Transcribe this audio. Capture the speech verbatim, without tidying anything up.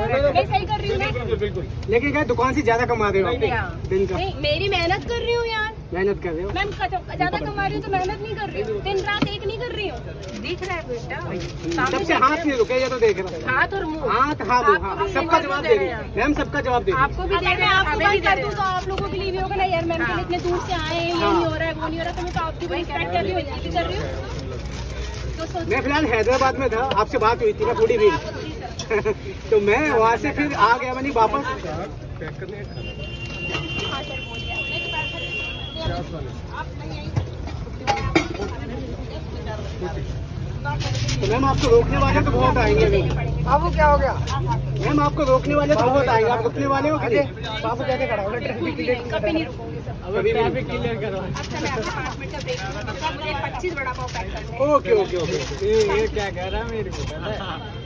मैं सही कर रही हूँ ना? बिल्कुल। लेकिन क्या दुकान से ज्यादा कमा रहे हो दिन का? मेरी मेहनत कर रही हूँ यार, मेहनत कर रहे हो। मैम ज्यादा कमा रही हूँ तो मेहनत नहीं कर रही हूँ, दिन रात एक नहीं कर रही हूँ। दिख रहा है बेटा, सबसे हाथ नहीं रुके, ये तो देख रहा है। हाथ और मुंह, हाथ हाँ हाँ सबका जवाब दे रही है मैम, सबका जवाब दे रही है। आपको भी दे रहे हैं, आपको भी कर दूँ तो आप लोगों के लिए भी होगा ना यार, मैम के लिए इतने दूर से आए हैं, ये नहीं हो रहा है वो नहीं हो रहा, तो मैं तो आपकी भी रिस्पेक्ट कर रही हूँ, ये भी कर रही हूँ। मैं फिलहाल हैदराबाद में था, आपसे बात हुई थी ना थोड़ी भी तो मैं वहाँ से फिर आ गया मैंने वापस। तो मैम आपको रोकने वाले तो बहुत आएंगे। बाबू क्या हो गया? मैम आपको रोकने वाले तो बहुत आएंगे, आप रुकने वाले हो कि नहीं? बाबू कैसे खड़ा होगा? ट्रैफिक क्लियर कभी नहीं रुकूंगी सर, अभी ट्रैफिक क्लियर करो। अच्छा मैं आपको पाँच मिनट का ब्रेक दूंगा, मुझे पच्चीस बड़ा पाव पैक करना है। Okay okay okay. ये क्या कह रहा है मेरे को?